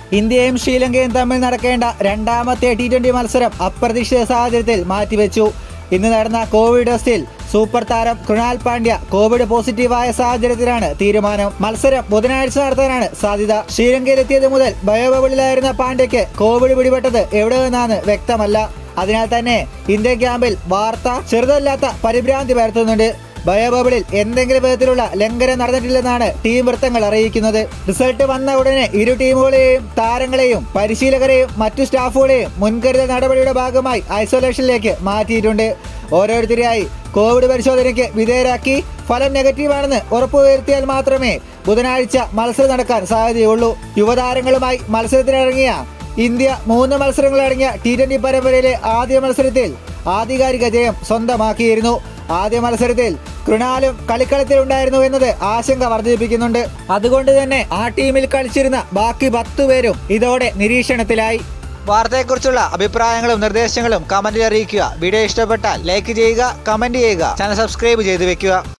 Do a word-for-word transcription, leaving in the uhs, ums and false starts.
ഇന്ത്യയും ശ്രീലങ്കയും തമ്മിൽ നടക്കേണ്ട രണ്ടാമത്തെ ടി ട്വന്റി മത്സരം അപ്രതീക്ഷിത സാഹചര്യത്തിൽ മാറ്റിവെച്ചു. ഇന്ന് നടന്ന കോവിഡ് ടെസ്റ്റിൽ സൂപ്പർ താരം കൃണാൽ പാണ്ഡ്യ കോവിഡ് പോസിറ്റീവായ സാഹചര്യത്തിലാണ് തീരുമാനം. മത്സരം ബുധനാഴ്ച നടത്താനാണ് സാധ്യത. ശ്രീലങ്കയിലെത്തിയത് മുതൽ ബയോബബിളിലായിരുന്ന പാണ്ഡ്യയ്ക്ക് കോവിഡ് പിടിപെട്ടത് എവിടെ നിന്നാണ് വ്യക്തമല്ല. അതിനാൽ തന്നെ ഇന്ത്യൻ ക്യാമ്പിൽ വാർത്ത ചെറുതല്ലാത്ത പരിഭ്രാന്തി പരത്തുന്നുണ്ട്. ബയോബബിളിൽ എന്തെങ്കിലും വിധത്തിലുള്ള ലംഘനം നടന്നിട്ടില്ലെന്നാണ് ടീം വൃത്തങ്ങൾ അറിയിക്കുന്നത്. റിസൾട്ട് വന്ന ഉടനെ ഇരു ടീമുകളെയും താരങ്ങളെയും പരിശീലകരെയും മറ്റു സ്റ്റാഫുകളെയും മുൻകരുതൽ നടപടിയുടെ ഭാഗമായി ഐസൊലേഷനിലേക്ക് മാറ്റിയിട്ടുണ്ട്. ഓരോരുത്തരെയായി കോവിഡ് പരിശോധനയ്ക്ക് വിധേയരാക്കി ഫലം നെഗറ്റീവാണെന്ന് ഉറപ്പുവരുത്തിയാൽ മാത്രമേ ബുധനാഴ്ച മത്സരം നടക്കാൻ സാധ്യതയുള്ളൂ. യുവതാരങ്ങളുമായി മത്സരത്തിനിറങ്ങിയ ഇന്ത്യ മൂന്ന് മത്സരങ്ങളടങ്ങിയ ടി ട്വന്റി പരമ്പരയിലെ ആദ്യ മത്സരത്തിൽ ആധികാരിക ജയം സ്വന്തമാക്കിയിരുന്നു. ആദ്യ മത്സരത്തിൽ കൃണാലും കളിക്കളത്തിലുണ്ടായിരുന്നു എന്നത് ആശങ്ക വർദ്ധിപ്പിക്കുന്നുണ്ട്. അതുകൊണ്ട് തന്നെ ആ ടീമിൽ കളിച്ചിരുന്ന ബാക്കി പത്തു പേരും ഇതോടെ നിരീക്ഷണത്തിലായി. വാർത്തയെക്കുറിച്ചുള്ള അഭിപ്രായങ്ങളും നിർദ്ദേശങ്ങളും കമന്റിൽ അറിയിക്കുക. വീഡിയോ ഇഷ്ടപ്പെട്ടാൽ ലൈക്ക് ചെയ്യുക, കമന്റ് ചെയ്യുക, ചാനൽ സബ്സ്ക്രൈബ് ചെയ്തു വെക്കുക.